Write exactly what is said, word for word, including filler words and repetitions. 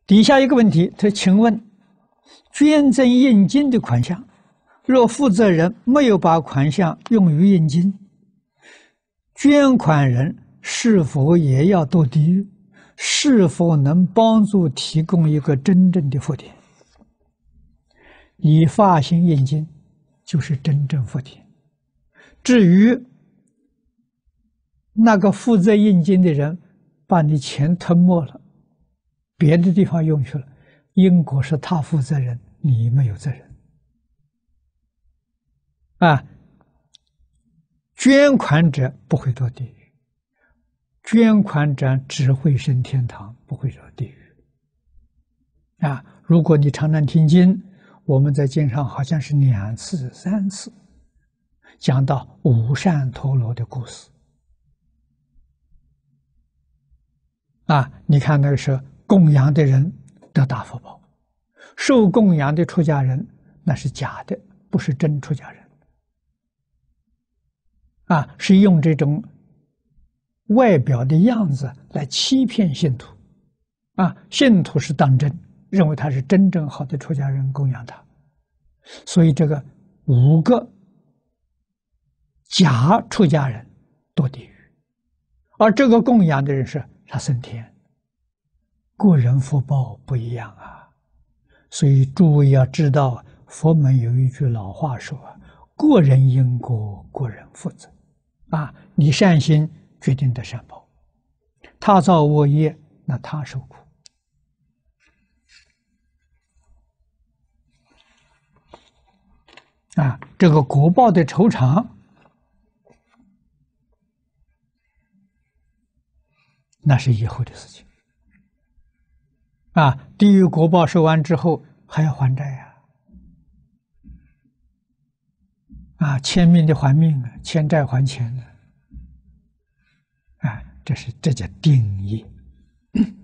底下一个问题，他请问，捐赠印经的款项，若负责人没有把款项用于印经，捐款人是否也要堕地狱？是否能帮助提供一个真正的福田？你发心印经，就是真正福田。至于那个负责印经的人把你钱吞没了，别的地方用去了，因果是他负责人，你没有责任。啊，捐款者不会堕地狱，捐款者只会升天堂，不会堕地狱。啊，如果你常常听经，我们在经上好像是两次、三次讲到五善陀罗的故事。啊，你看那个时候供养的人得大福报，受供养的出家人那是假的，不是真出家人。啊，是用这种外表的样子来欺骗信徒。啊，信徒是当真，认为他是真正好的出家人供养他，所以这个五个假出家人堕地狱，而这个供养的人是他升天，个人福报不一样啊。所以诸位要知道，佛门有一句老话说：“个人因果，个人负责。”啊，你善心决定的善报，他造恶业，那他受苦。啊，这个果报的酬偿，那是以后的事情。啊，地狱果报受完之后，还要还债呀！啊，欠命的还命啊，欠债还钱啊！啊，这是这叫定业。